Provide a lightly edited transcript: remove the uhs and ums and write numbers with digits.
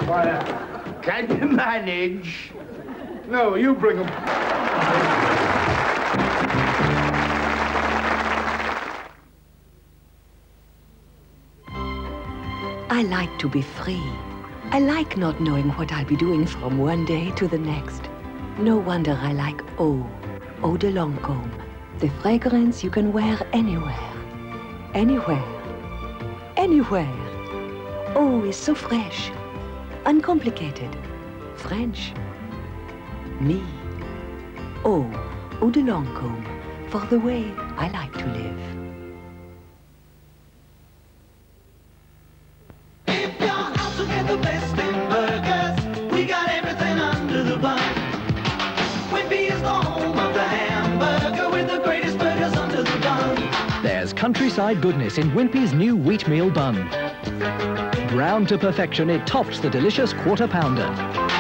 Can you manage? No, you bring them. I like to be free. I like not knowing what I'll be doing from one day to the next. No wonder I like Eau de Lancome. The fragrance you can wear anywhere. Anywhere. Anywhere. Eau is so fresh. Uncomplicated. French. Me. Eau de Lancome. For the way I like to live. If you're out to get the best in burgers, we got everything under the bun. Wimpy is the home of the hamburger with the greatest burgers under the bun. There's countryside goodness in Wimpy's new wheatmeal bun. Browned to perfection, it tops the delicious quarter pounder.